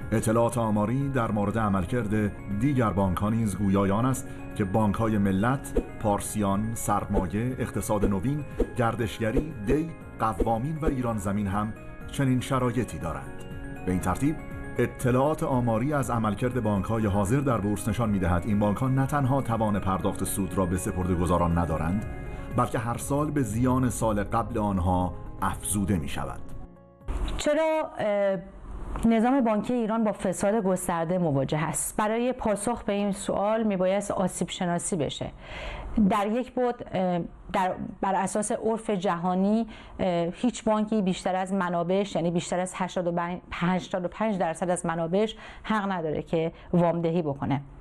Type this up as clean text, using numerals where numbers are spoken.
اطلاعات آماری در مورد عملکرد دیگر بانک‌ها نیز گویایان است که بانک‌های ملت، پارسیان، سرمایه، اقتصاد نوین، گردشگری، دی، قوامین و ایران زمین هم چنین شرایطی دارند. به این ترتیب اطلاعات آماری از عملکرد بانک‌های حاضر در بورس نشان می‌دهد این بانک‌ها نه تنها توان پرداخت سود را به سپرده‌گذاران ندارند، بلکه هر سال به زیان سال قبل آنها افزوده می‌شود. چرا نظام بانکی ایران با فساد گسترده مواجه است؟ برای پاسخ به این سوال میبایست آسیب شناسی بشه. در یک بعد بر اساس عرف جهانی هیچ بانکی بیشتر از منابعش، یعنی بیشتر از 85% از منابعش حق نداره که وامدهی بکنه.